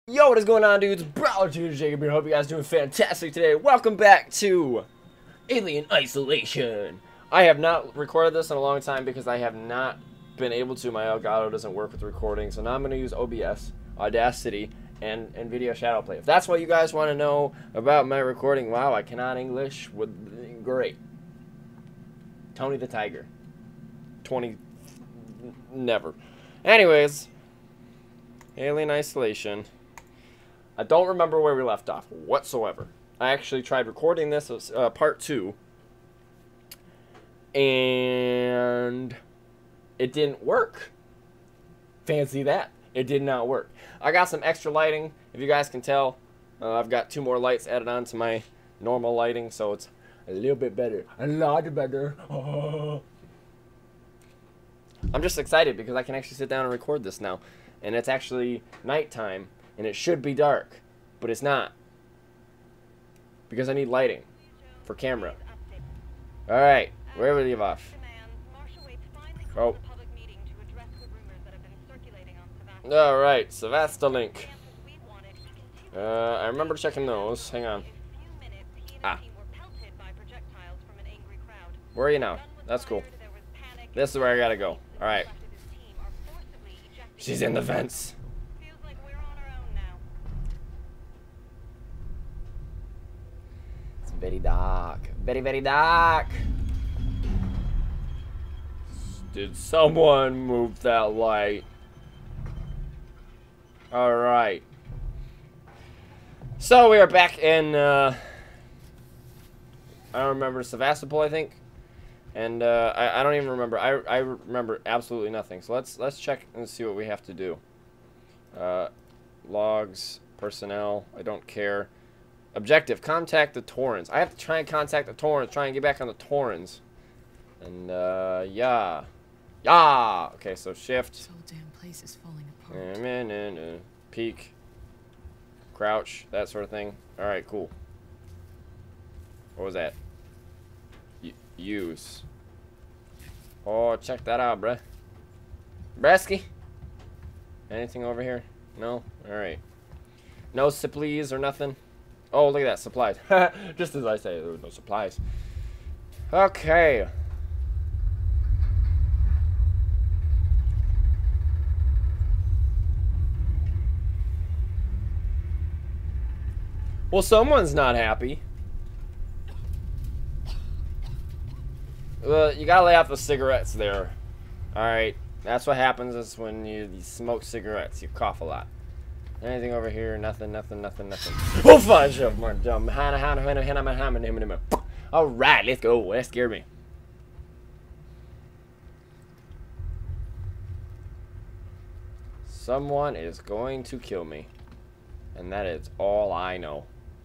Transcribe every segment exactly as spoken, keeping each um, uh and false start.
Yo, what is going on, dudes? Brawler two Jacob here. Hope you guys are doing fantastic today. Welcome back to Alien Isolation. I have not recorded this in a long time because I have not been able to. My Elgato doesn't work with recording, so now I'm going to use O B S, Audacity, and NVIDIA Shadowplay. If that's what you guys want to know about my recording, wow, I cannot English. Would great. Tony the Tiger. twenty. Never. Anyways, Alien Isolation. I don't remember where we left off whatsoever. I actually tried recording this as uh, part two, and it didn't work. Fancy that. It did not work. I got some extra lighting. If you guys can tell, uh, I've got two more lights added on to my normal lighting, so it's a little bit better. A lot better. Oh. I'm just excited because I can actually sit down and record this now. And it's actually nighttime. And it should be dark, but it's not. Because I need lighting for camera. Alright, where we leave off? Oh. Alright, Sevastolink. Uh, I remember checking those. Hang on. Ah. Where are you now? That's cool. This is where I gotta go. Alright. She's in the vents. Very dark. Very, very dark. Did someone move that light? Alright. So we are back in, uh... I don't remember, Sevastopol, I think? And, uh, I, I don't even remember. I, I remember absolutely nothing. So let's, let's check and see what we have to do. Uh, logs, personnel, I don't care. Objective, contact the Torrens. I have to try and contact the Torrens, try and get back on the Torrens. And, uh, yeah. Yeah! Okay, so shift. This whole damn place is falling apart. Nah, nah, nah. Peek. Crouch, that sort of thing. Alright, cool. What was that? Y use. Oh, check that out, bruh. Bresky? Anything over here? No? Alright. No supplies or nothing? Oh, look at that, supplies. Just as I say, there were no supplies. Okay. Well, someone's not happy. Well, you gotta lay off the cigarettes there. Alright, that's what happens is when you, you smoke cigarettes, you cough a lot. Anything over here? Nothing, nothing, nothing, nothing. Oh, fudge! Alright, let's go. That scared me. Someone is going to kill me. And that is all I know.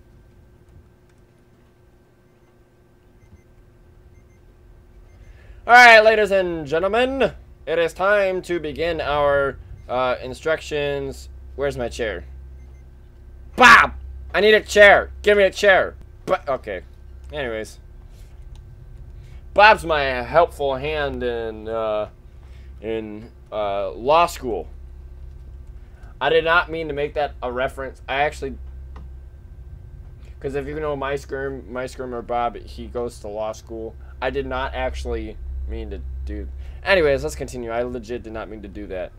Alright, ladies and gentlemen. It is time to begin our uh, instructions. Where's my chair? Bob! I need a chair. Give me a chair. But okay. Anyways, Bob's my helpful hand in uh, in uh, law school. I did not mean to make that a reference. I actually, because if you know my skirm, my skirmer Bob, he goes to law school. I did not actually mean to do. Anyways, let's continue. I legit did not mean to do that.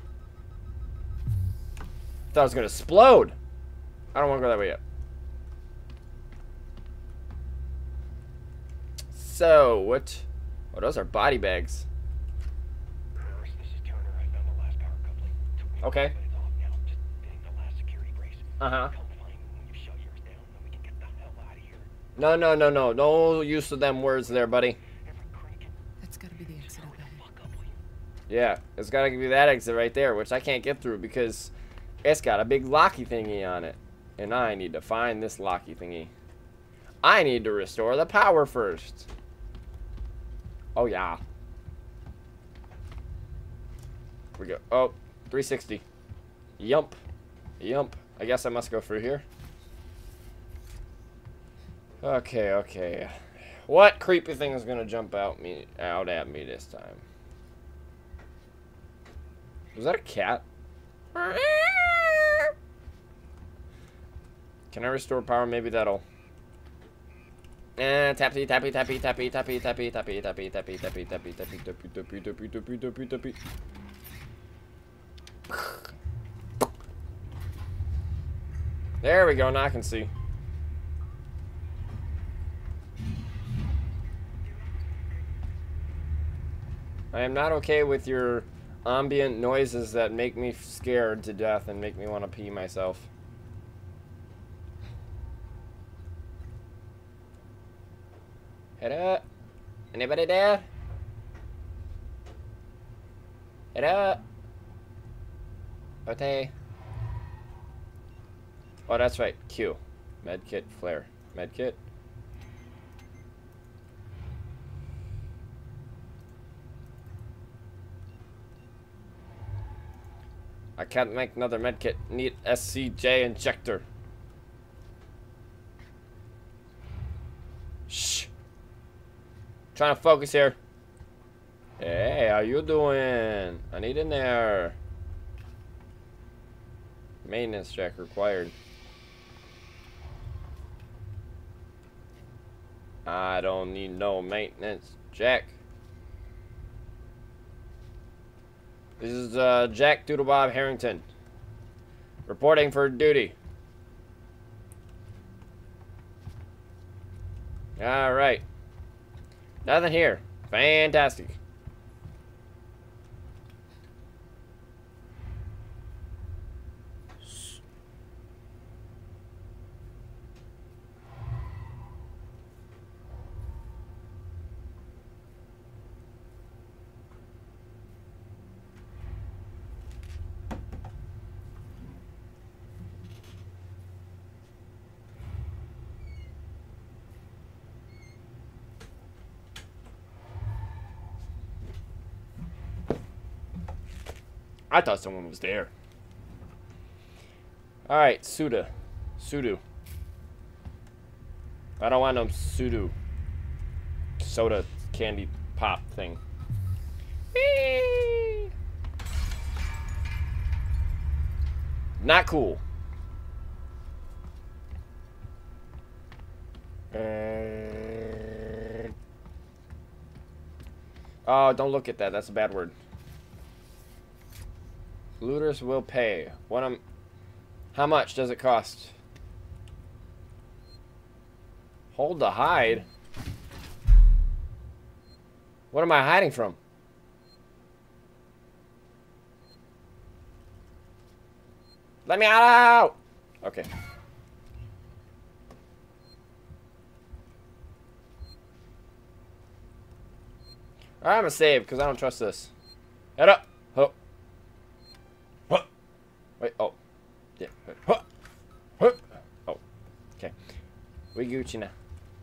Thought I was gonna explode. I don't want to go that way yet. So what? Oh, those are body bags. Okay. Uh huh. No, no, no, no, no use of them words there, buddy. That's gotta be the exit over there. Yeah, it's gotta be that exit right there, which I can't get through because it's got a big locky thingy on it. And I need to find this locky thingy. I need to restore the power first. Oh, yeah. Here we go. Oh, three sixty. Yump. Yump. I guess I must go through here. Okay, okay. What creepy thing is gonna jump out me out at me this time? Was that a cat? Can I restore power? Maybe that'll... Eh, tappy, tappy, tappy, tappy, tappy, tappy, tappy, tappy, tappy, tappy, tappy, tappy, tappy, tappy, tappy, tappy, tappy, tappy. There we go, now I can see. I am not okay with your ambient noises that make me scared to death and make me want to pee myself. Head up. Anybody there? Head up. Okay. Oh, that's right. Q. Medkit, flare. Medkit. I can't make another medkit. Need S C J injector. Shh. Trying to focus here. Hey, how you doing? I need in there. Maintenance jack required. I don't need no maintenance jack. This is uh, Jack Doodlebob Harrington reporting for duty. All right. Nothing here. Fantastic. I thought someone was there. Alright, Suda. Sudo. I don't want no Sudo. Soda candy pop thing. Whee! Not cool. Uh... Oh, don't look at that. That's a bad word. Looters will pay. What am? How much does it cost? Hold the hide. What am I hiding from? Let me out! Okay. Alright, I'm gonna save because I don't trust this. Head up! Oh. Wait, oh. Yeah. Huh. Huh. Oh. Okay. We Gucci now.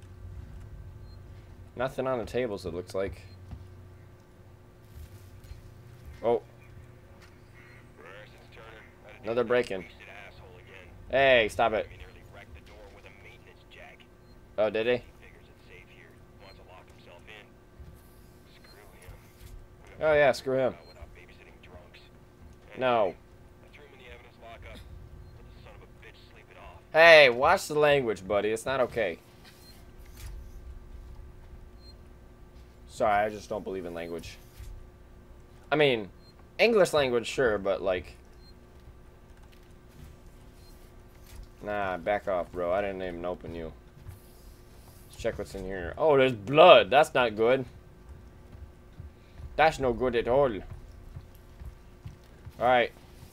Nothing on the tables, it looks like. Oh. Another break-in. Hey, stop it. Oh, did he? Oh, yeah, screw him. No. Hey, watch the language, buddy. It's not okay. Sorry, I just don't believe in language. I mean, English language, sure, but like... Nah, back off, bro. I didn't even open you. Let's check what's in here. Oh, there's blood. That's not good. That's no good at all. Alright.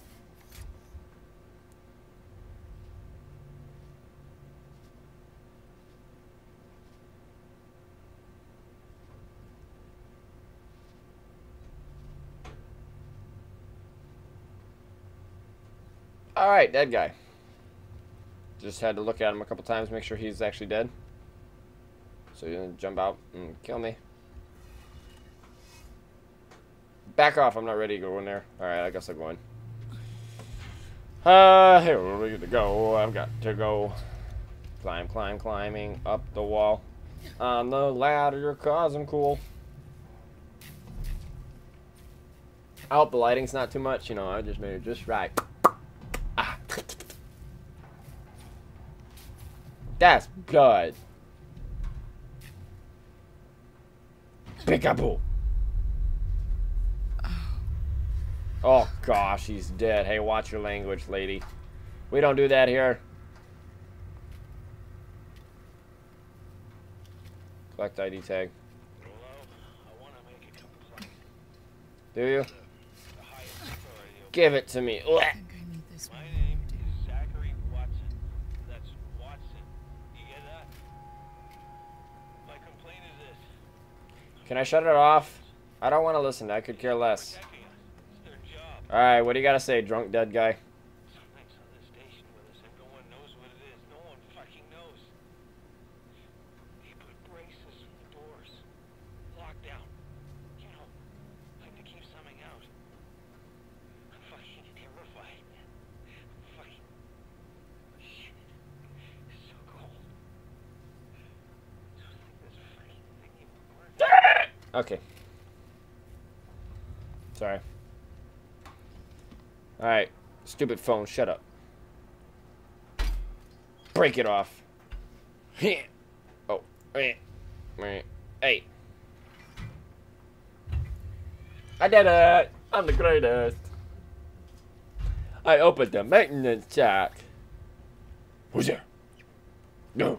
Alright, dead guy. Just had to look at him a couple times, make sure he's actually dead. So you're gonna jump out and kill me. Back off, I'm not ready to go in there. Alright, I guess I'll go in. Uh, here we're ready to go. I've got to go. Climb, climb, climbing up the wall. On the ladder, cause I'm cool. I hope the lighting's not too much, you know, I just made it just right. Ah. That's good. Peekaboo. Oh gosh, he's dead. Hey, watch your language, lady. We don't do that here. Collect I D tag. Do you? Give it to me. I think I need this My one. name is Zachary Watson. That's Watson. You get that? My complaint is this. Can I shut it off? I don't want to listen. I could care less. Protecting us. It's their job. Alright, what do you gotta say, drunk dead guy? Something's on the station with us and no one knows what it is. No one fucking knows. He put braces in the doors. Lockdown. You know, like to keep something out. I'm fucking terrified. I'm fucking... Shit. It's so cold. It's like this fucking thing even works. Okay. Sorry. Alright. Stupid phone, shut up. Break it off. Oh. Hey. I did it! I'm the greatest. I opened the maintenance check. Who's there? No.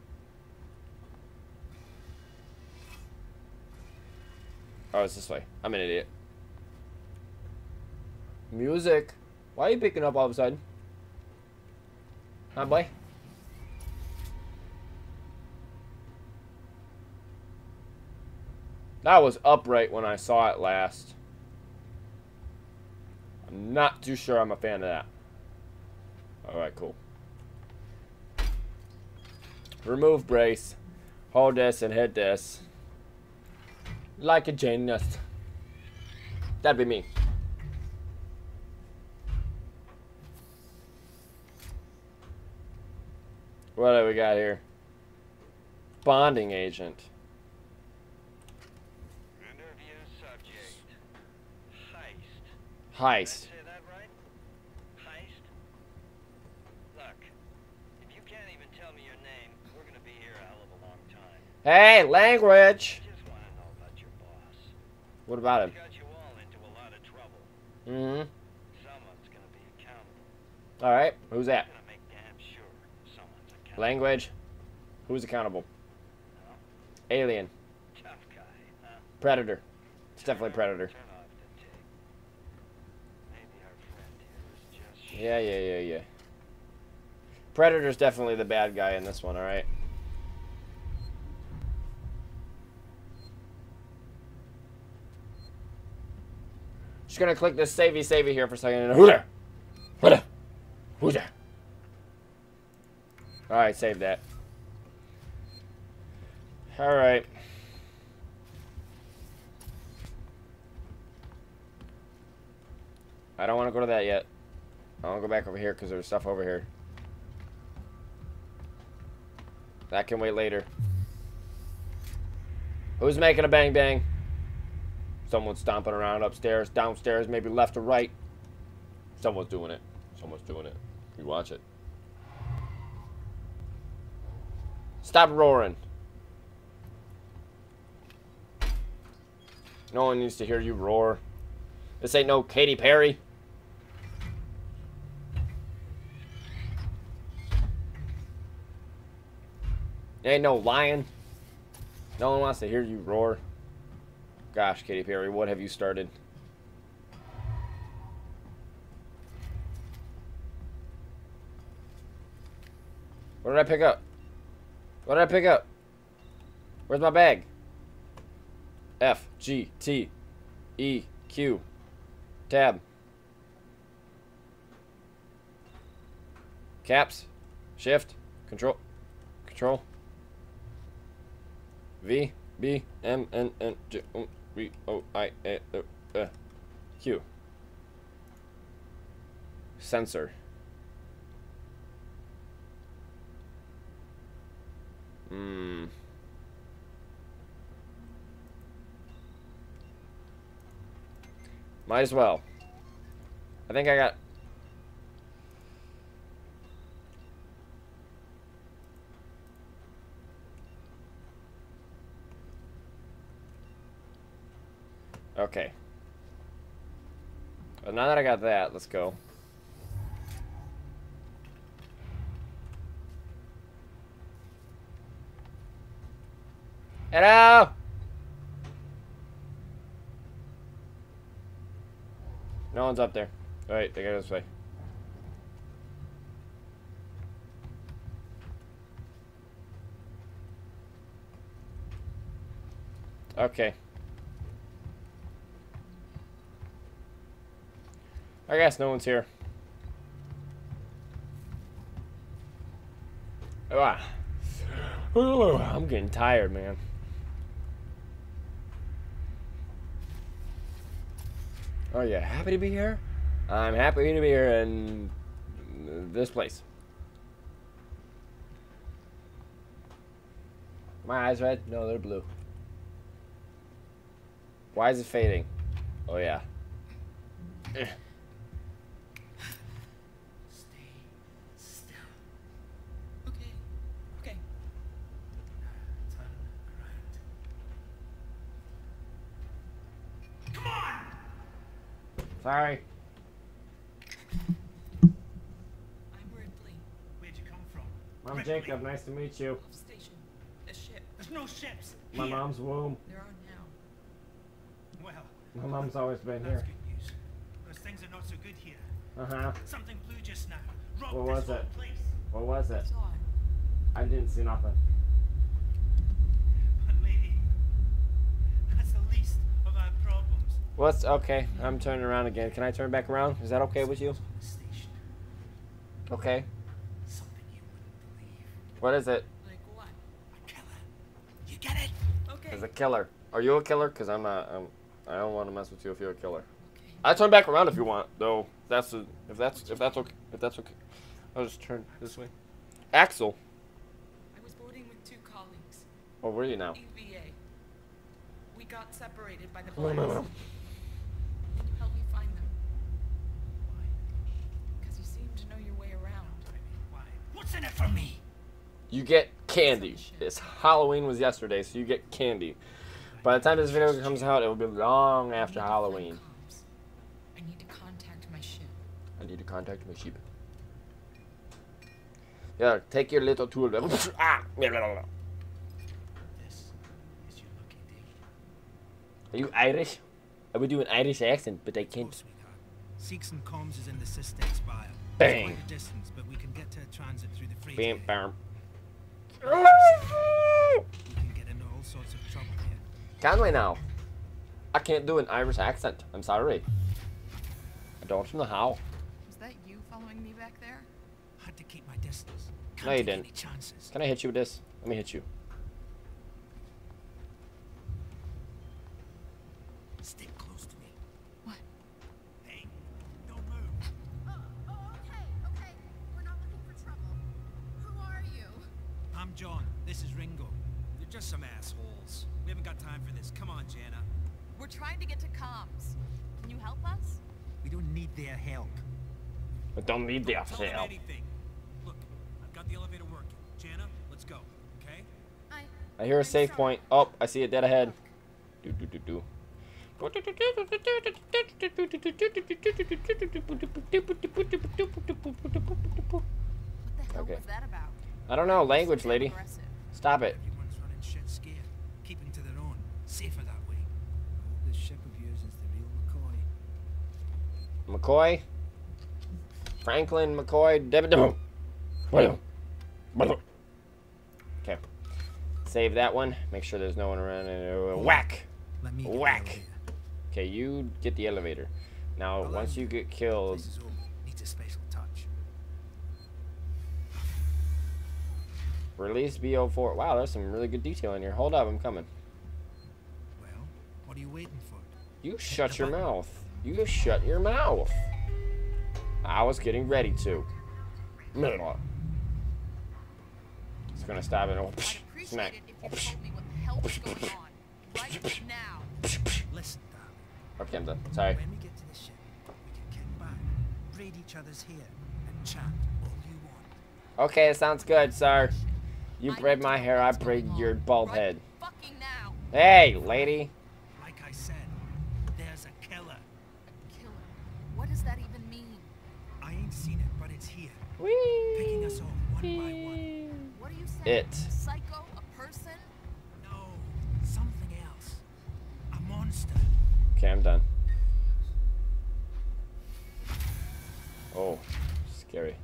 Oh, it's this way. I'm an idiot. Music. Why are you picking up all of a sudden? Huh, boy? That was upright when I saw it last. I'm not too sure I'm a fan of that. Alright, cool. Remove brace. Hold this and hit this. Like a genius. That'd be me. What do we got here? Bonding agent. Interview subject. Heist. Heist. Did I say that right? Heist? Look, if you can't even tell me your name, we're gonna be here a hell of a long time. Hey, language. Just wanna know about your boss. What about He him? got you all into a lot of trouble. Mm-hmm. Someone's gonna be accountable. Alright, who's that? I'm gonna make damn sure someone's accountable. Language. Who's accountable? Huh? Alien. Tough guy, huh? Predator. It's definitely Predator. Turn off the tape. Maybe our friend here is just Yeah, yeah, yeah, yeah. Predator's definitely the bad guy in this one, alright? Just gonna click this savey savey here for a second. Who there? Who there? Who's there? Alright, save that. Alright. I don't want to go to that yet. I want to go back over here because there's stuff over here. That can wait later. Who's making a bang bang? Someone's stomping around upstairs, downstairs, maybe left or right. Someone's doing it. Someone's doing it. You watch it. Stop roaring. No one needs to hear you roar. This ain't no Katy Perry. Ain't no lion. No one wants to hear you roar. Gosh, Katy Perry, what have you started? What did I pick up? What did I pick up? Where's my bag? F, G, T, E, Q. Tab. Caps. Shift. Control. Control. V, B, M, N, N, J, O, V, O, I, A, O, uh, Q. Sensor. Hmm. Might as well. I think I got... Okay. Well, now that I got that, let's go. Hello! No one's up there. Alright, they go this way. Okay. I guess no one's here. Ah. Ooh, I'm getting tired, man. Oh yeah, happy to be here? I'm happy to be here in this place. My eyes red? No, they're blue. Why is it fading? Oh yeah. Eh. Stay still. Okay. Okay. Turn around. Come on! Sorry. I'm Ripley. Where'd you come from? I'm Ripley. Jacob. Nice to meet you. Off station. A ship. There's no ships. My here. mom's womb. There are now. Well, My mom's always been that's here. good news. Because things are not so good here. Uh huh. Something flew just now. Robbed What this was whole it? place. What was it? Saw it. I didn't see nothing. But lady, that's the least of our problems. What's okay? I'm turning around again. Can I turn back around? Is that okay with you? On the station. Okay. Something you wouldn't believe. What is it? Like what? A killer. You get it? Okay. It's a killer. Are you a killer? Cause I'm not. I'm, I don't want to mess with you if you're a killer. Okay. I turn back around if you want, though. That's a, if that's if that's okay. If that's okay, I'll just turn this way. Axel. I was boarding with two colleagues. Where were you now? E V A. We got separated by the No, blast. no, no. Can you help me find them? Because you seem to know your way around. Why? What's in it for me? You get candy. It's Halloween was yesterday, so you get candy. By the time this video comes out, it will be long I after need to find Halloween. comms. I need to contact my ship. I need to contact my sheep. Yeah, take your little tool. Ah! This is your lucky day. Are you Irish? I would do an Irish accent, but I can't. sweetheart. Seegson Comms is in the Systex bio. Bang. It's quite a distance, but we can get to a transit through the freight. Bam, area. bam. We can get into all sorts of trouble here. Can we now? I can't do an Irish accent. I'm sorry. I don't know how. Was that you following me back there? Had to keep my distance. Can't No, you take didn't. any chances. Can I hit you with this? Let me hit you. Stick close to me. What? Hey, don't move. Oh, oh, okay, okay. We're not looking for trouble. Who are you? I'm John. This is Ringo. You're just some assholes. We haven't got time for this. Come on, Jana. We're trying to get to comms. Can you help us? We don't need their help. I don't need the Don't tell them help. anything. Look, I've got the elevator working. Jana, let's go. Okay? I. I hear a I'm safe sorry. point. Oh, I see it dead ahead. Do do do do. What the hell Okay. was that about? I don't know. Language, So lady. aggressive. Stop it. Everyone's running shit scared. Keeping to their own. Safer that way. I hope this ship of yours is the real McCoy. McCoy. Franklin McCoy. David. Okay. Save that one. Make sure there's no one around. And whack. Let me get Whack. the elevator. Okay, you get the elevator. Now, Hello. once you get killed, This is home. Needs a special touch. release B O four. Wow, there's some really good detail in here. Hold up, I'm coming. Well, what are you waiting for? You shut your mouth. You shut your mouth. I was getting ready to. It's gonna stop it. Oh, I'd psh, appreciate smack. it if you told me what the hell was going on. Right now. Listen, darling. Okay, I'm done. Sorry. When we get to the ship, we can kick back, braid each other's hair, and chat all you want. Okay, it sounds good, sir. You I braid need my to know hair, I what's braid going your on. bald Right head. Fucking now. Hey, lady. Like I said, by one. What are you saying? It. Psycho? A person? No, something else. A monster. Okay, I'm done. Oh, scary.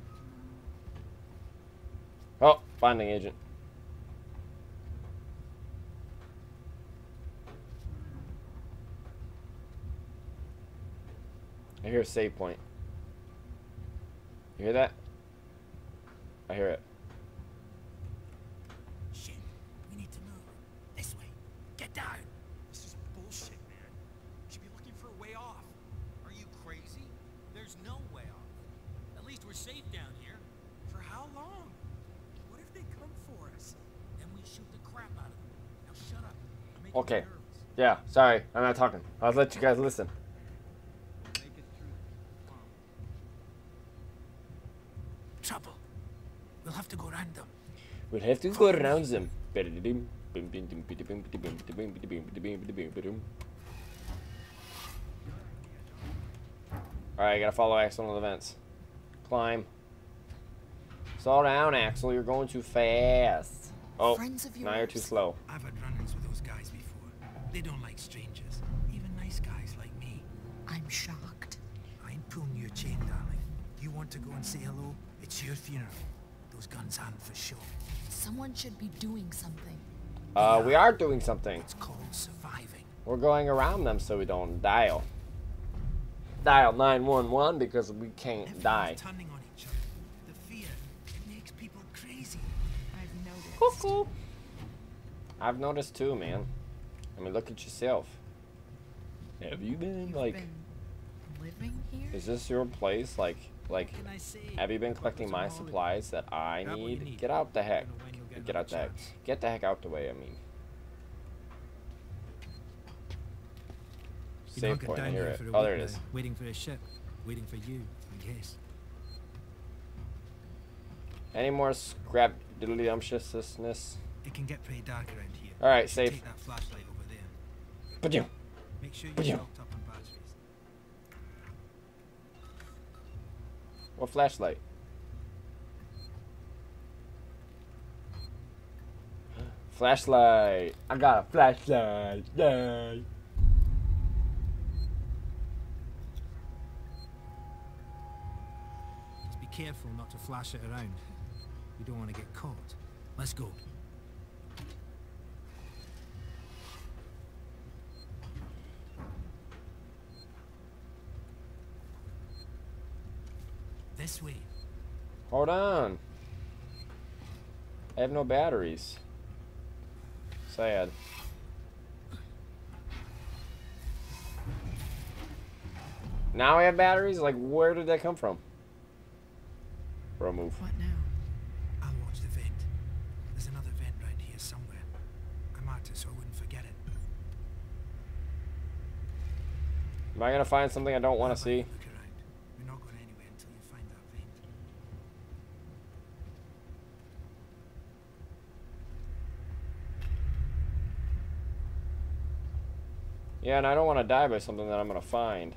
Oh, finding agent. I hear a save point. You hear that? I hear it. Shit, we need to move. This way. Get down. This is bullshit, man. You should be looking for a way off. Are you crazy? There's no way off. At least we're safe down here. For how long? What if they come for us? Then we shoot the crap out of them. Now shut up. You're making me Okay. nervous. Yeah, sorry. I'm not talking. I'll let you guys listen. Make it through. Come on. Trouble. We'll have to go around them. We'll have to go around them. Alright, gotta follow Axel on the vents. Climb. Slow down, Axel. You're going too fast. Oh, Friends of now you're too yours? slow. I've had run-ins with those guys before. They don't like strangers. Even nice guys like me. I'm shocked. I ain't pulling your chain, darling. You want to go and say hello? It's your funeral. Those guns aren't for show. Someone should be doing something. Uh, we are doing something. It's called surviving. We're going around them so we don't dial. Dial nine one one because we can't Everyone's die. turning on each other. The fear, it makes people crazy. I've noticed. Cuckoo. I've noticed too, man. I mean, look at yourself. Have you been You've like? been living here? Is this your place? Like, like, What can I say? have you been collecting It's a my holiday. supplies that I Grab what you need? need. Get out the heck. Don't know when you'll get Get out the another heck. chance. Get the heck out the way. I mean. Been Save hunkered point. I down hear here it. for a Oh, week there it now, is. Waiting for a ship. Waiting for you, I guess. Any more scrap diddly umptiousness? It can get pretty dark around here. All right, You should safe. Take that flashlight over there. But you. Make sure But you're you- stocked up on batteries. What flashlight? Flashlight. I got a flashlight. Yay. Just be careful not to flash it around. You don't want to get caught. Let's go. This way. Hold on. I have no batteries. Sad. Now I have batteries? Like, where did that come from? Bro, move. What now? I'll watch the vent. There's another vent round here somewhere. I marked it so I wouldn't forget it. Am I gonna find something I don't want to see? Look around. We're not going anywhere until you find that vent. Yeah, and I don't want to die by something that I'm gonna find.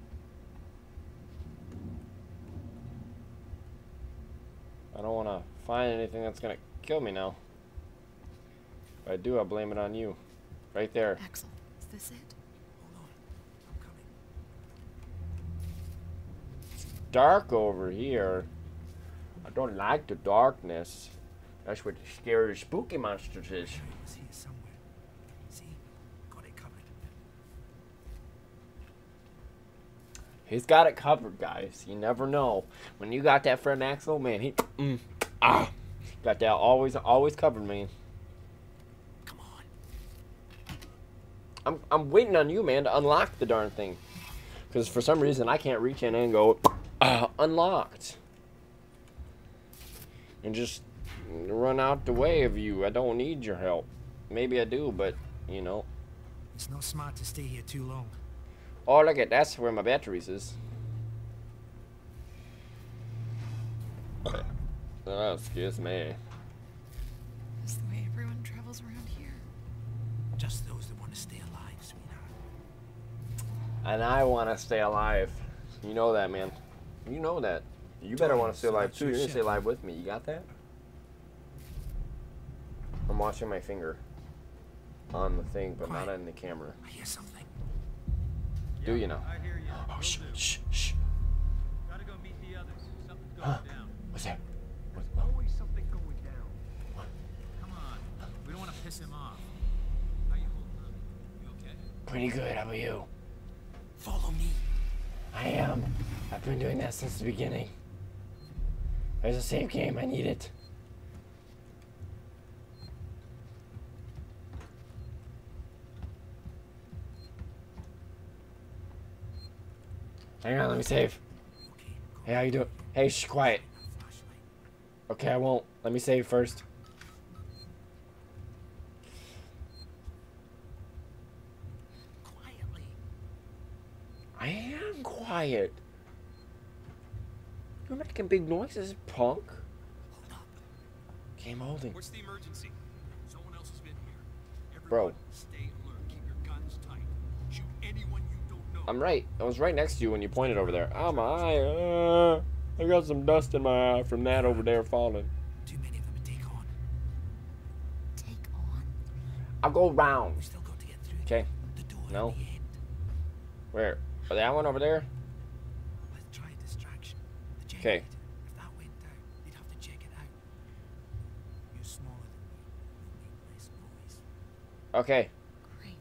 I don't want to find anything that's gonna kill me now. If I do, I'll blame it on you. Right there. Axel, is this it? Hold on. I'm coming. Dark over here. I don't like the darkness. That's what the scary spooky monsters is. Sure it was here somewhere. See? Got it covered. He's got it covered, guys. You never know. When you got that friend Axel, man, he mm, ah, got that always always covered, man. Come on. I'm I'm waiting on you, man, to unlock the darn thing. Because for some reason I can't reach in and go ah, unlocked. And just run out the way of you. I don't need your help. Maybe I do, but you know. It's not smart to stay here too long. Oh, look at that's where my batteries is. Oh, excuse me. Is the way everyone travels around here? Just those that want to stay alive, sweetheart. And I want to stay alive. You know that, man. You know that. You better want to stay alive too. You're gonna stay alive with me. You got that? I'm watching my finger on the thing, but not Quiet. in the camera. I hear something. Do you know? I hear you. Oh, Will shh, do. shh, shh. Gotta go meet the others. Something's going Huh? down. What's that? What, what? Always something going down. Come on. We don't want to piss him off. How you holding up? You okay? Pretty good. How about you? Follow me. I am. I've been doing that since the beginning. There's a save game. I need it. Hang on, let me save. Okay, go. Hey, how you doing? Hey, shh, quiet. Flashlight. Okay, I won't. Let me save first. Quietly. I am quiet. You're making big noises, punk. Hold up. Game holding. What's the emergency? Someone else has been here. Everyone, Bro. stay alert. Keep your guns tight. Shoot anyone you don't know. I'm right. I was right next to you when you pointed over there. Oh, my eye. Uh, I got some dust in my eye from that over there falling. Too many of them to take on. Take on? I'll go round. We still got to get through. Okay. The door No. at the end. Where? Oh, that one over there? Let's try distraction. The 'Kay. generator. If that went down, they'd have to check it out. You're smaller than me. You'll make less noise. Okay. Great.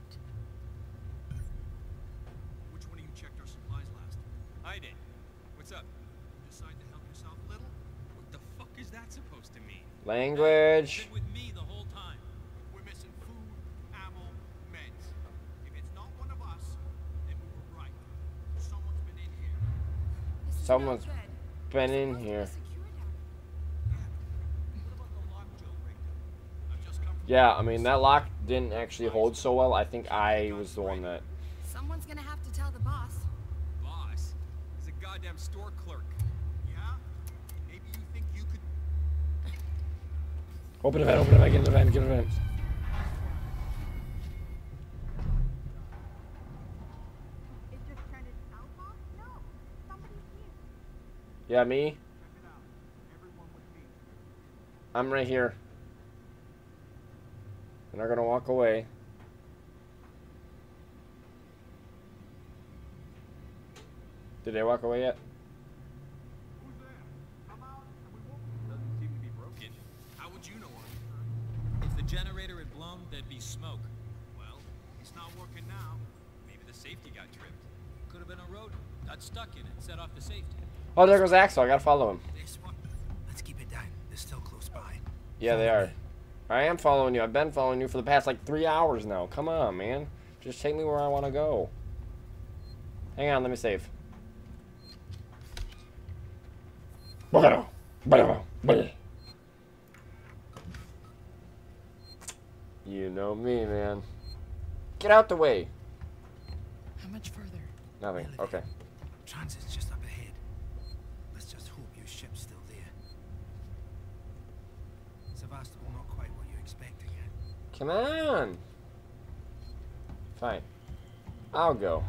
Which one of you checked our supplies last? I did. What's up? Decide to help yourself a little? What the fuck is that supposed to mean? Language. Been with me the whole time. We're missing food, ammo, meds. If it's not one of us, then we were right. Someone's been in here. This is Someone's not good. been We're in supposed to be here. secure down What about the lock Joe rigged up? I've just come from Yeah, I mean, that lock didn't actually hold so well. I think I was the one that... here. Someone's gonna have to tell the boss. boss. He's a goddamn store clerk. Yeah? Maybe you think you could... Open the vent, open the vent, get in the vent, get in the vent. It just turned itself off? No. Somebody's here. Yeah, me? Check it out. Everyone with me. I'm right here. I'm not gonna walk away. Did they walk away yet? Who's there? Come out and we won't... Doesn't seem to be broken. How would you know on? If the generator had blown, there'd be smoke. Well, it's not working now. Maybe the safety got tripped. Could have been a rodent. Got stuck in it, set off the safety. Oh, there goes Axel. I gotta follow him. This one. Let's keep it down. They're still close by. Yeah, they are. I am following you. I've been following you for the past like three hours now. Come on, man. Just take me where I want to go. Hang on, let me save. You know me, man. Get out the way. How much further? Nothing. Okay. Transit's just up ahead. Let's just hope your ship's still there. Sevastopol, not quite what you're expecting yet. Come on. Fine. I'll go.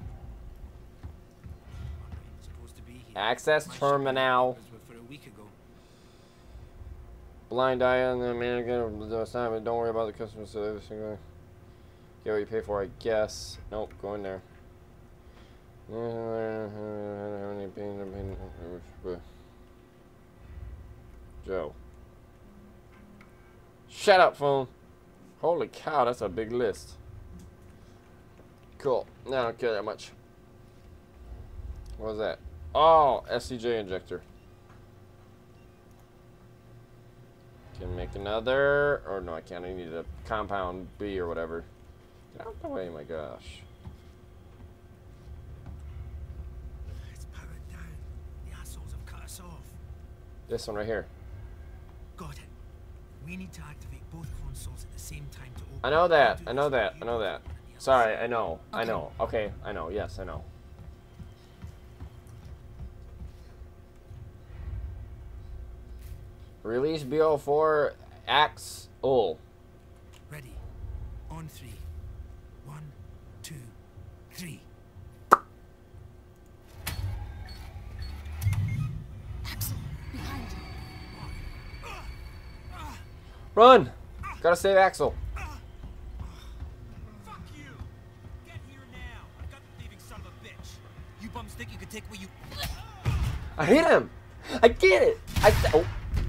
Supposed to be here. Access My ship terminal. was for a week ago. Blind eye on the mannequin. The assignment. Don't worry about the customer service. Get what you pay for, I guess. Nope. Go in there. Joe. Shut up, phone. Holy cow, that's a big list. Cool. No, I don't care that much. What was that? Oh, S C J injector. Can make another, or no, I can't. I need a compound B or whatever. Get out the way, my gosh. It's powered down. The assholes have cut us off. This one right here. Got it. We need to activate both consoles at the same time to open. I know that. We'll I do know this that. while I you know do that. one on the other Sorry, side. I know. I Okay. know. Okay, I know. Yes, I know. Release B O four Axel. Ready. On three. One, two, three. Axel, behind you. Run! Gotta save Axel. Fuck you! Get here now! I've got the thieving son of a bitch. You bums think you can take what you... I hit him. I get it. I. Oh.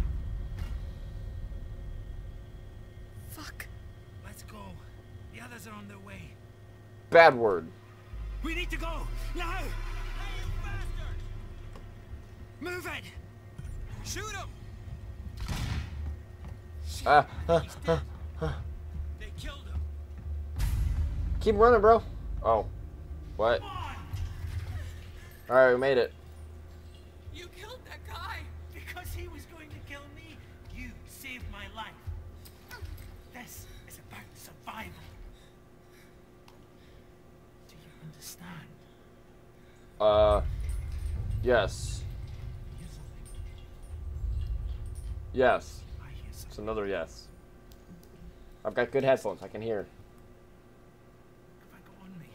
Fuck. Let's go. The others are on their way. Bad word. We need to go now. Hey, you bastard! Move it. Shoot him! Ah. Uh, uh, uh. They killed him. Keep running, bro. Oh. What? Come on. All right, we made it. You killed that guy. Because he was going to kill me, you saved my life. This is about survival. Do you understand? Uh. Yes. Hear something. Yes. I hear It's something. another yes. I've got good headphones. I can hear. Have I got on me?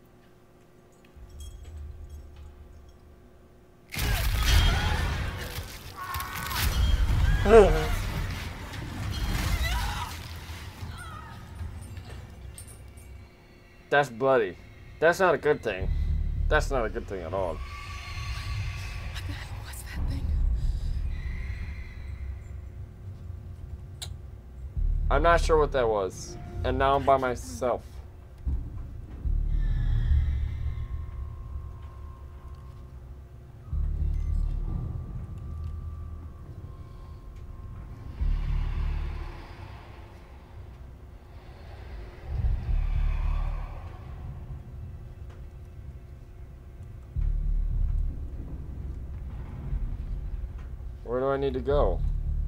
That's bloody. That's not a good thing. That's not a good thing at all. What's that thing? I'm not sure what that was. And now I'm by myself. Where do I need to go?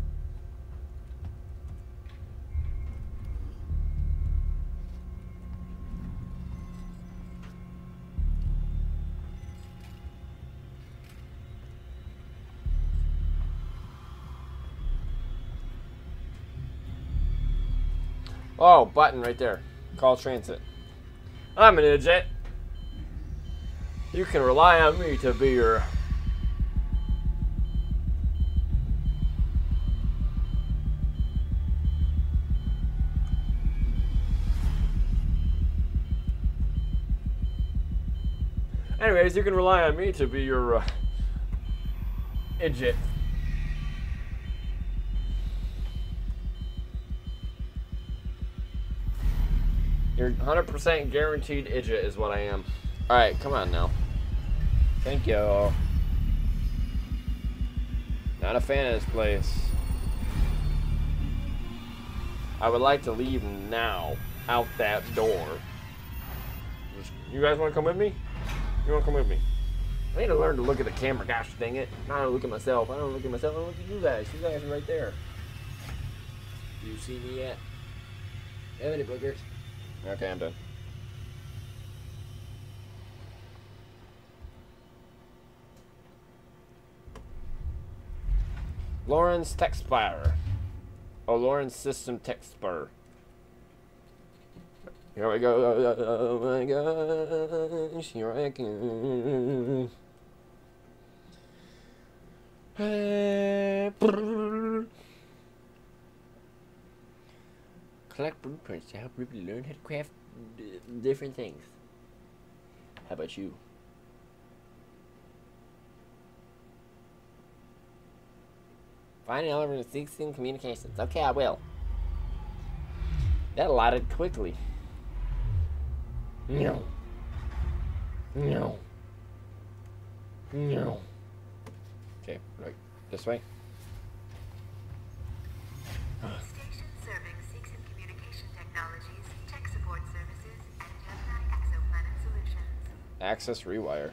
Oh, button right there. Call transit. I'm an idiot. You can rely on me to be your... Anyways, you can rely on me to be your uh, idiot. You're one hundred percent guaranteed idiot is what I am. Alright, come on now. Thank you. Not a fan of this place. I would like to leave now. Out that door. You guys want to come with me? You want to come with me? I need to learn to look at the camera, gosh dang it. I don't look at myself. I don't look at myself. I don't look at you guys. You guys are right there. Do you see me yet? Have any boogers? Okay, I'm done. Lawrence Textbar. Oh, Lawrence System Textbar. Here we go. Oh my gosh. Here I go. Collect blueprints to help Ripley learn how to craft different things. How about you? Find an element of sixteen communications. Okay, I will. That lighted quickly. No. No. No. Okay, right. This way. Station serving Seegson Communication Technologies, tech support services, and Gemini Exoplanet Solutions. Access rewire.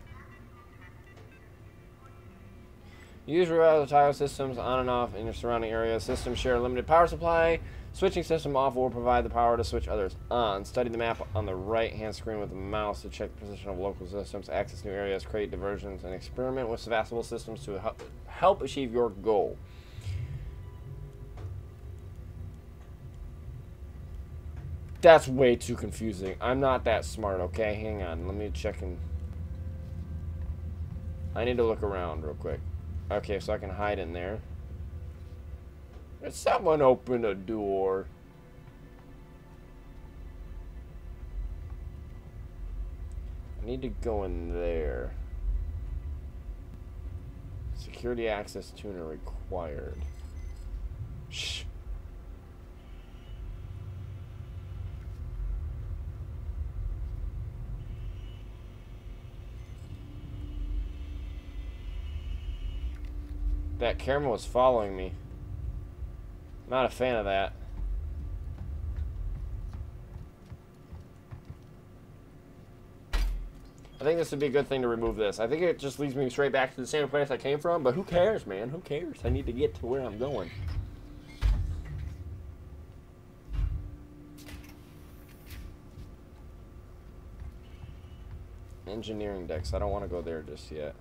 Use rewire the tile systems on and off in your surrounding area. Systems share a limited power supply. Switching system off will provide the power to switch others on. Study the map on the right-hand screen with the mouse to check the position of local systems, access new areas, create diversions, and experiment with Sevastopol systems to help, help achieve your goal. That's way too confusing. I'm not that smart, okay? Hang on. Let me check and... I need to look around real quick. Okay, so I can hide in there. Did someone open a door? I need to go in there. Security access tuner required. Shh. That camera was following me. Not a fan of that. I think this would be a good thing to remove this. I think it just leads me straight back to the same place I came from, but who cares, man? Who cares? I need to get to where I'm going. Engineering decks. I don't want to go there just yet.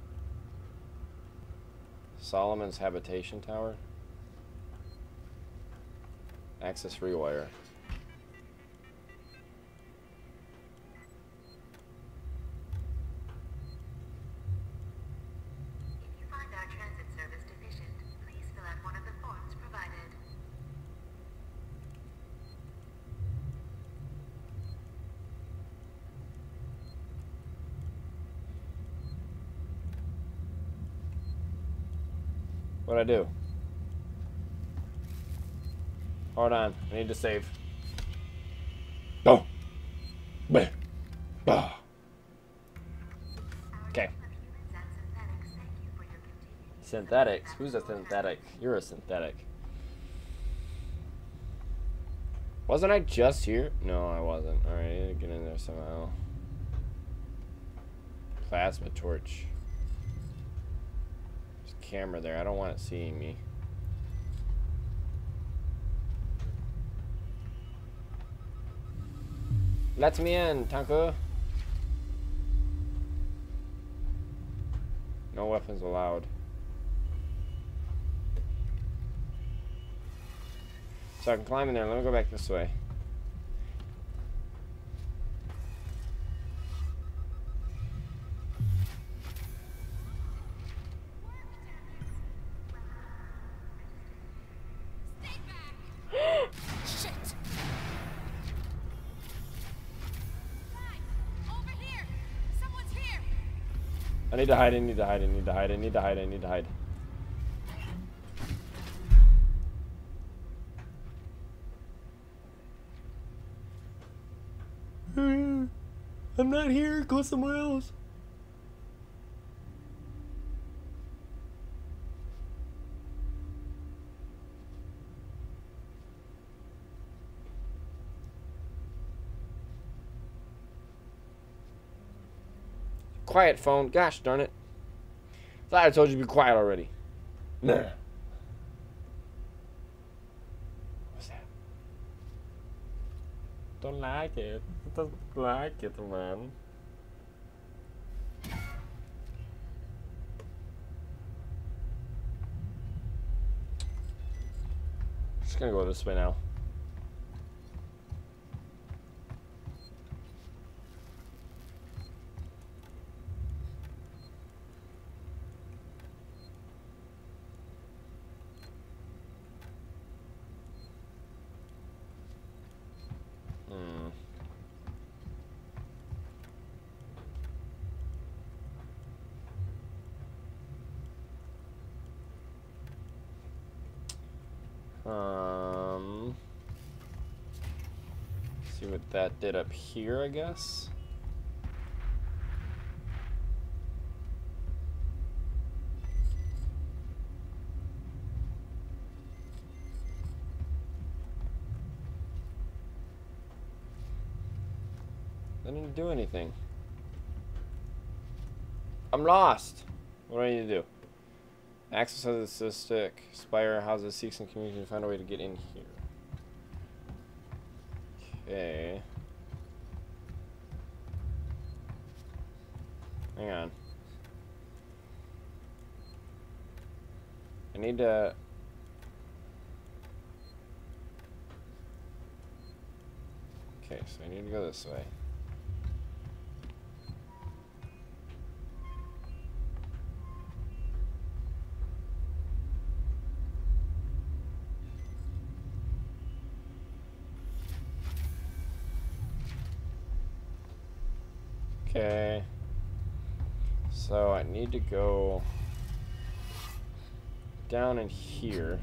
Solomon's Habitation Tower. Access rewire. If you find our transit service deficient, please fill out one of the forms provided. What'd I do? Hold on. I need to save. Oh. Bah. Bah. Okay. Synthetics? Who's a synthetic? You're a synthetic. Wasn't I just here? No, I wasn't. Alright, I need to get in there somehow. Plasma torch. There's a camera there. I don't want it seeing me. Let me in, Tanko. No weapons allowed. So I can climb in there. Let me go back this way. I need to hide, I need to hide, I need to hide, I need to hide, I need to hide. I'm not here, go somewhere else. Quiet, phone. Gosh darn it. Thought I told you to be quiet already. Nah. What's that? Don't like it. Don't like it, man. Just gonna go this way now. Um, see what that did up here, I guess. That didn't do anything. I'm lost. What do I need to do? Access has a stick. Spire houses seeks and community to find a way to get in here. Okay. Hang on. I need to. Okay, so I need to go this way. Okay. So I need to go down in here.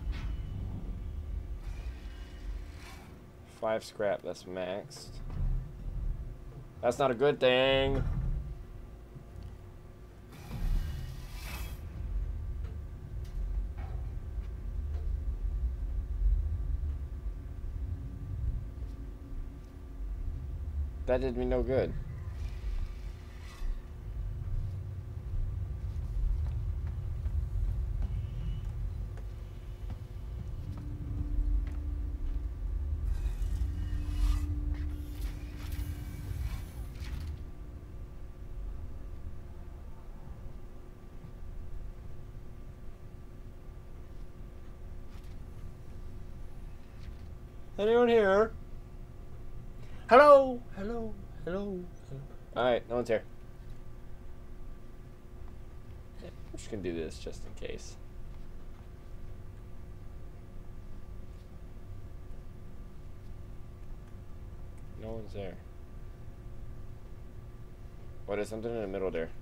Five scrap, that's maxed. That's not a good thing. That did me no good. Anyone here? Hello? Hello? Hello? Alright, no one's here. I'm just gonna do this just in case. No one's there. What is something in the middle there?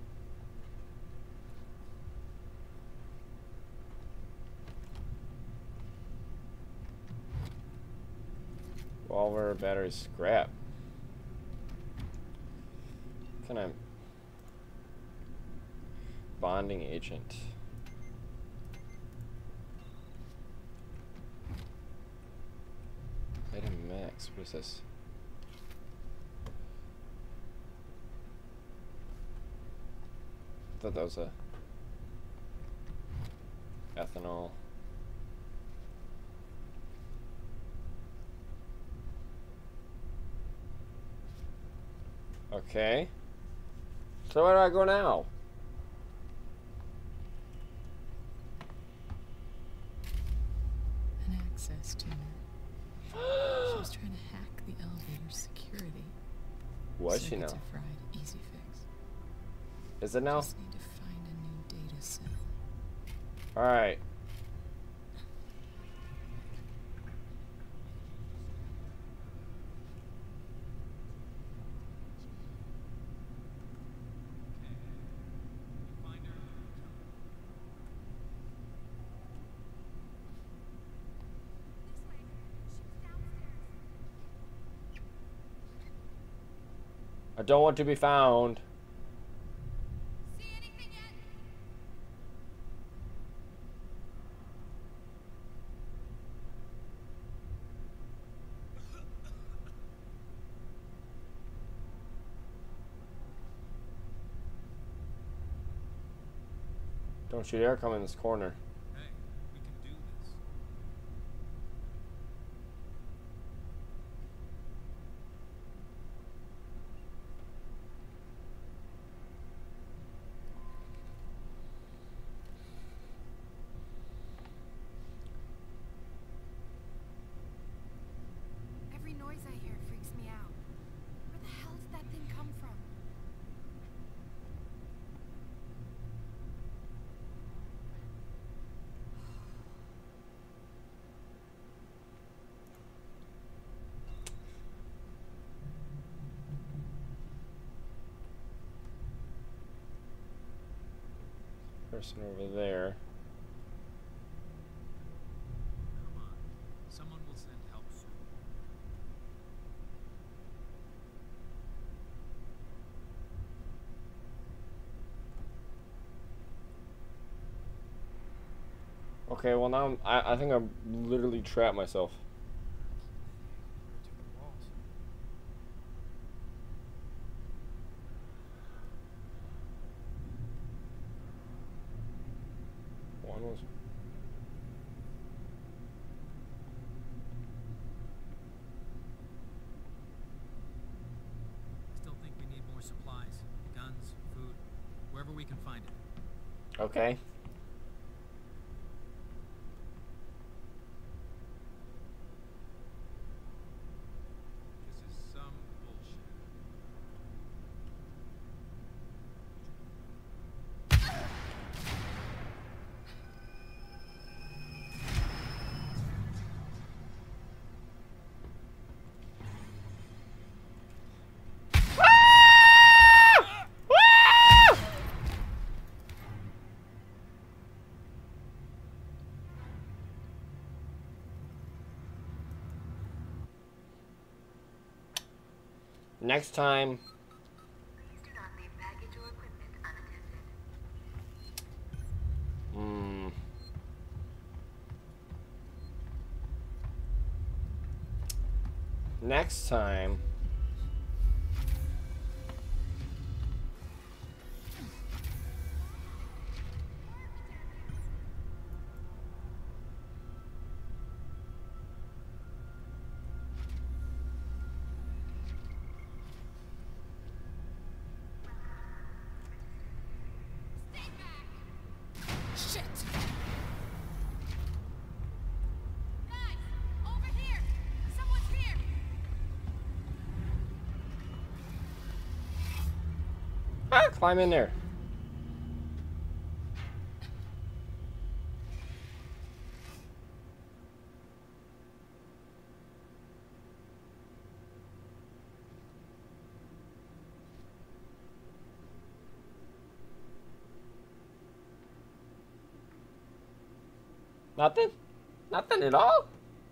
Revolver, battery, scrap. Kind of bonding agent. Item max. What is this? I thought that was a ethanol. Okay. So where do I go now? An access tuner. She was trying to hack the elevator's security. Was she now? Circuits are fried. Easy fix. Is it now? Just need to find a new data cell. All right. I don't want to be found. See anything yet? Don't you dare come in this corner. Hey, we can do this. Every noise I hear freaks me out. Where the hell did that thing come from? Person over there. Come on. Someone will send help soon. Okay, well now I'm, I I think I'm literally trapped myself. One was. Still think we need more supplies. Guns, food, wherever we can find it. Okay. This is some bullshit. Next time. Please do not leave baggage or equipment unattended. Hmm. Next time. Shit! Guys, over here! Someone's here! Ah, climb in there. Nothing? Nothing at all?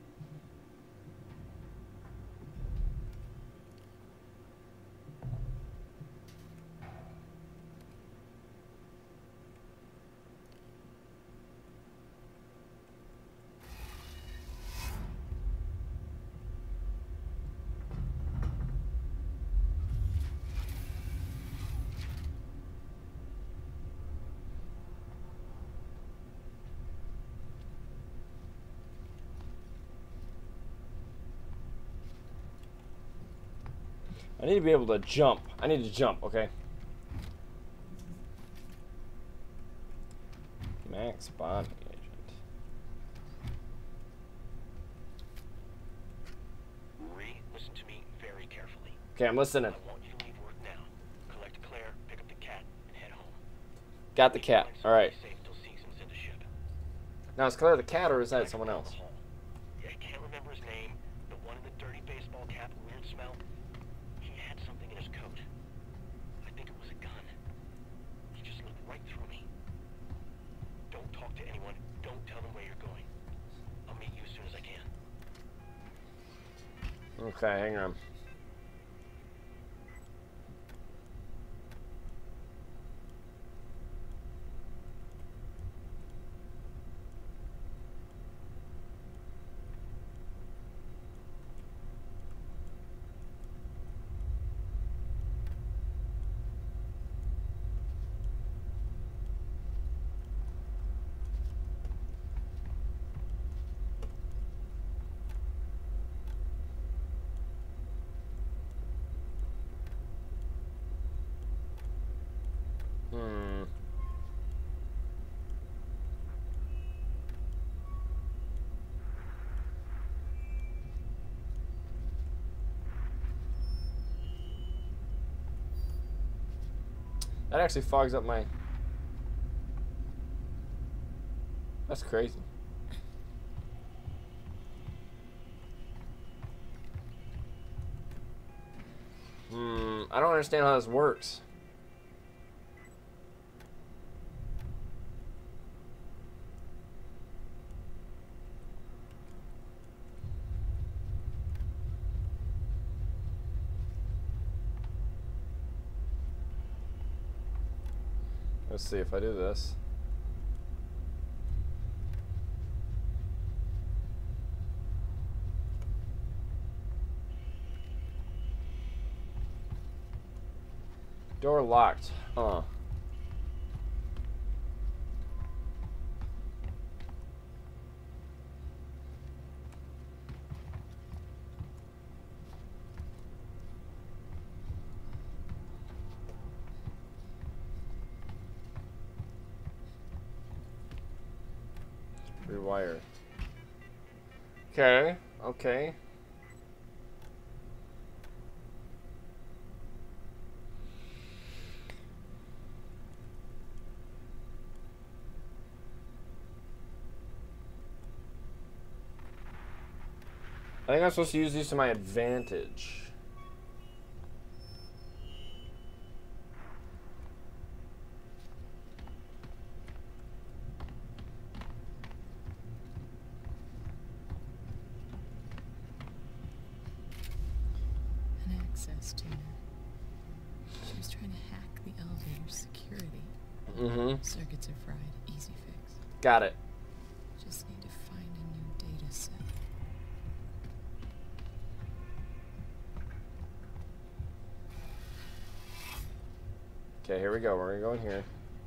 I need to be able to jump. I need to jump, okay? Max bonding agent. Marie, listen to me very carefully. Okay, I'm listening. I want you to leave work now. Collect Claire, pick up the cat, and head home. Got the cat. All right. Safe till Season's in the ship. Now, is Claire the cat or is that someone else? Yeah, I can't remember his name. The one in the dirty baseball cap, weird smell. He had something in his coat. I think it was a gun. He just looked right through me. Don't talk to anyone. Don't tell them where you're going. I'll meet you as soon as I can. Okay, hang on. Hmm. That actually fogs up my... That's crazy. Hmm, I don't understand how this works. Let's see if I do this. Door locked. Huh. Rewire. Okay, okay. I think I'm supposed to use these to my advantage. An access to her. She was trying to hack the elevator's security. Mm-hmm. Circuits are fried. Easy fix. Got it. Just need to find a new data set. Okay, here we go. We're gonna go in here.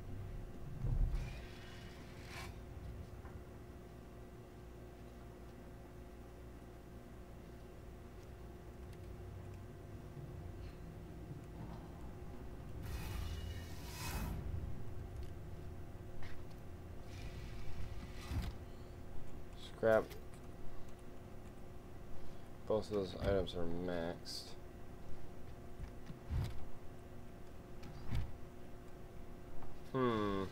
Scrap. Both of those items are maxed. Hmm.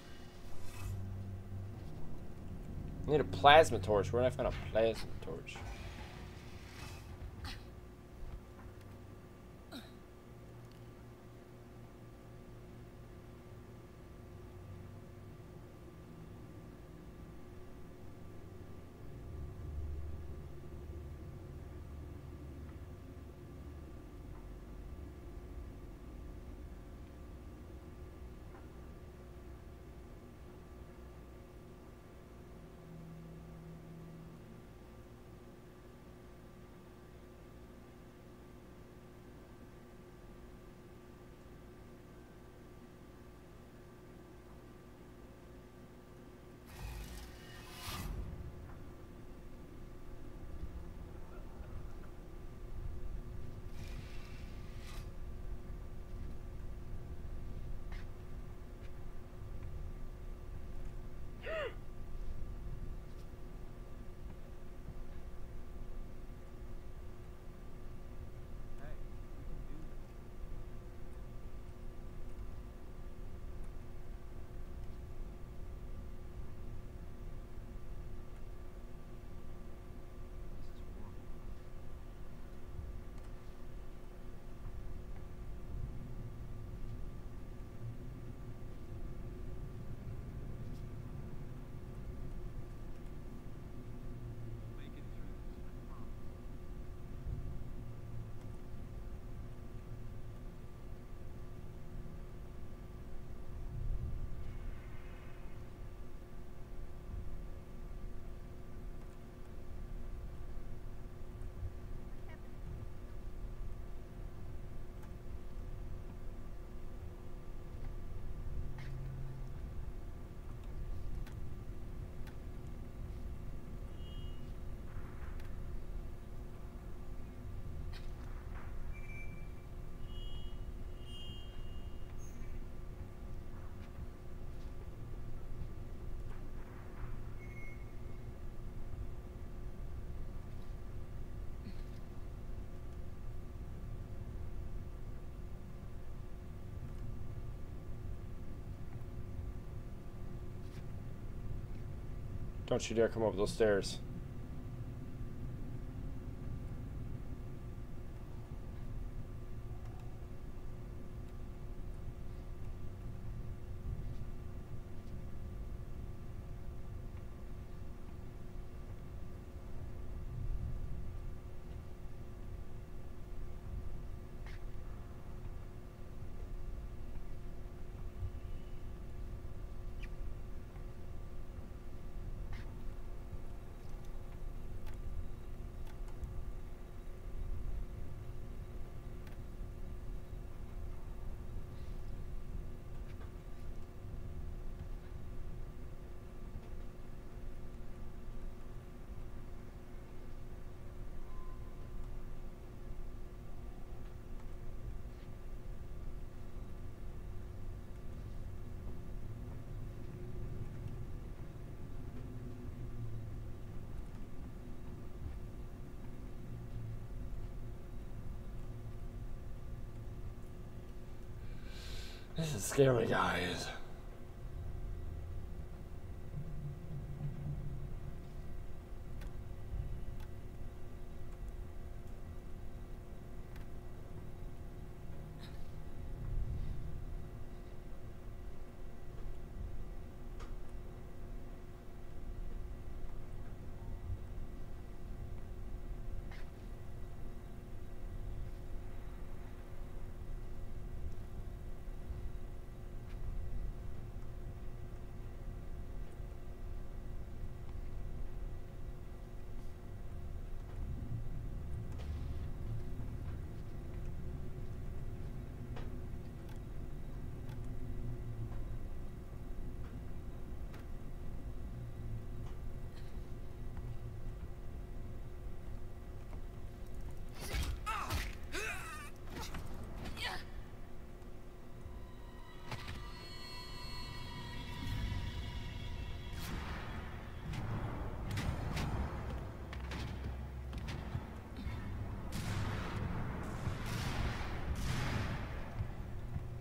I need a plasma torch. Where did I find a plasma torch? Don't you dare come up those stairs. This is scary, guys.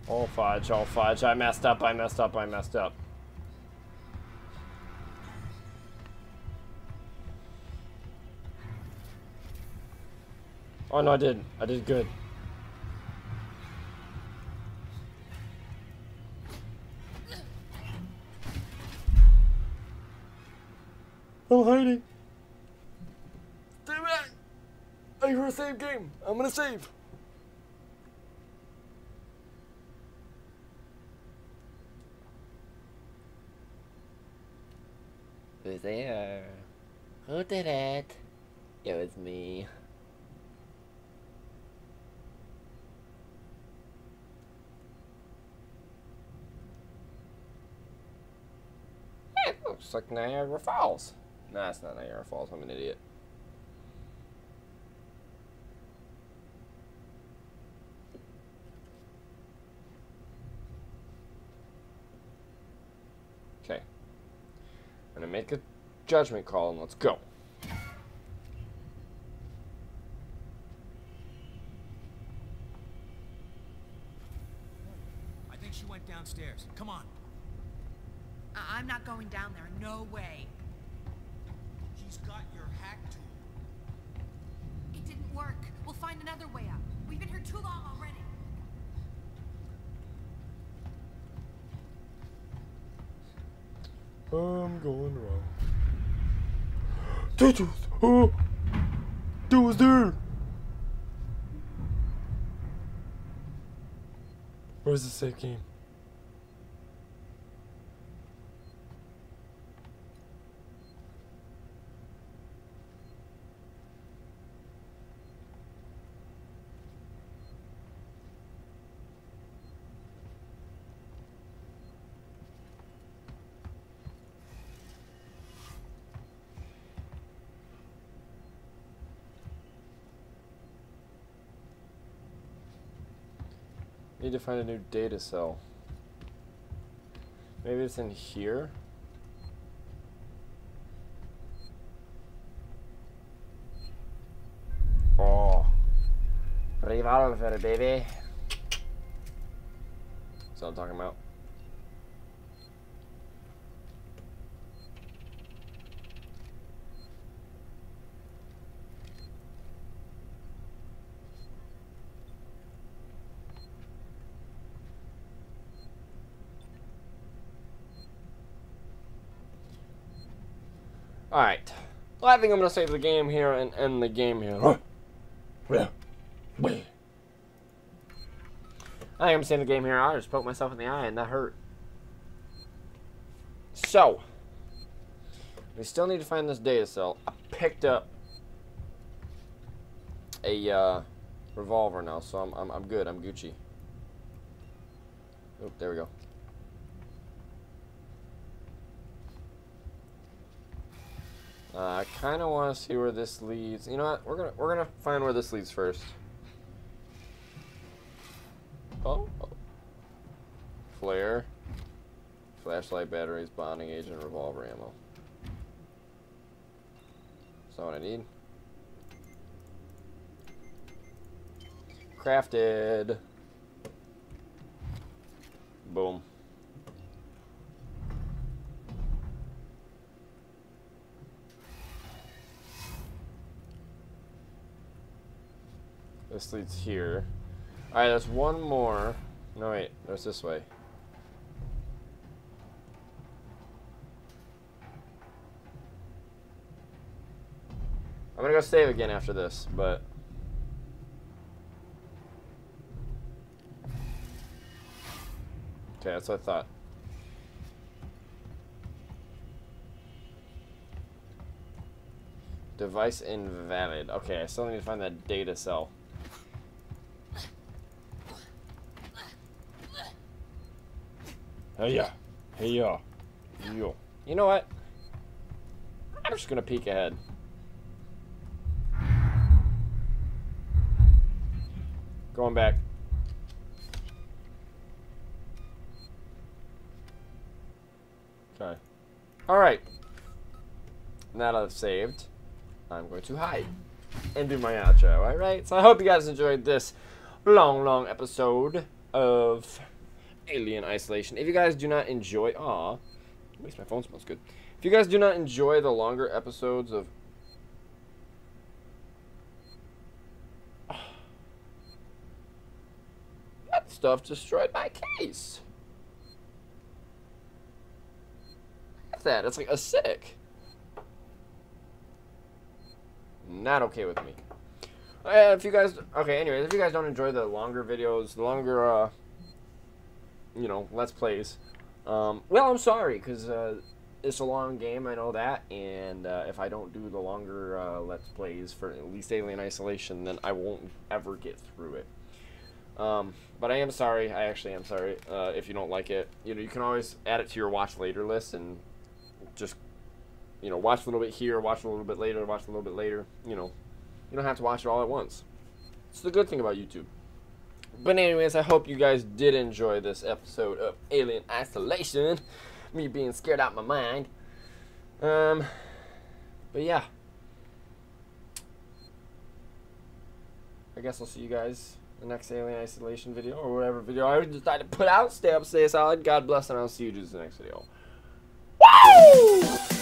Oh fudge, oh fudge, I messed up, I messed up, I messed up. Oh no, I didn't. I did good. I'm hiding. Stay back! I hear a save game. I'm gonna save. Who's there? Who did it? It was me. It looks like Niagara Falls. Nah, it's not Niagara Falls. I'm an idiot. Okay. I'm gonna make a judgment call and let's go. I think she went downstairs. Come on. I- I'm not going down there. No way. She's got your hack tool. It didn't work. We'll find another way out. We've been here too long already. I'm going wrong. Tattoos! Oh! That was there! Where's the safe game? Need to find a new data cell. Maybe it's in here? Oh. Revolver, baby. That's what I'm talking about. Alright. Well, I think I'm going to save the game here and end the game here. I am saving the game here. I just poked myself in the eye and that hurt. So. We still need to find this data cell. I picked up a uh, revolver now, so I'm, I'm, I'm good. I'm Gucci. Oh, there we go. Uh, I kind of want to see where this leads. You know what? We're gonna we're gonna find where this leads first. Oh, oh. Flare, flashlight, batteries, bonding agent, revolver ammo. Is that what I need? Crafted. Boom. This leads here. Alright, there's one more. No, wait. There's this way. I'm gonna go save again after this, but... Okay, that's what I thought. Device invalid. Okay, I still need to find that data cell. Hey yeah, hey yeah, yo. You know what? I'm just gonna peek ahead. Going back. Okay. All right. Now that I've saved, I'm going to hide and do my outro. All right. So I hope you guys enjoyed this long, long episode of Alien Isolation. If you guys do not enjoy, aw, at least my phone smells good. If you guys do not enjoy the longer episodes of, that stuff destroyed my case. Look at that, it's like acidic. Not okay with me. Uh, if you guys, okay, anyways, if you guys don't enjoy the longer videos, the longer, uh, you know, Let's Plays, um, well, I'm sorry, because, uh, it's a long game, I know that, and, uh, if I don't do the longer, uh, Let's Plays for at least Alien Isolation, then I won't ever get through it. Um, but I am sorry, I actually am sorry, uh, if you don't like it. You know, you can always add it to your watch later list, and just, you know, watch a little bit here, watch a little bit later, watch a little bit later, you know. You don't have to watch it all at once. It's the good thing about YouTube. But anyways, I hope you guys did enjoy this episode of Alien Isolation. Me being scared out of my mind. Um, but yeah. I guess I'll see you guys in the next Alien Isolation video, or whatever video I decide to put out. Stay up, stay solid. God bless, and I'll see you in the next video. Woo!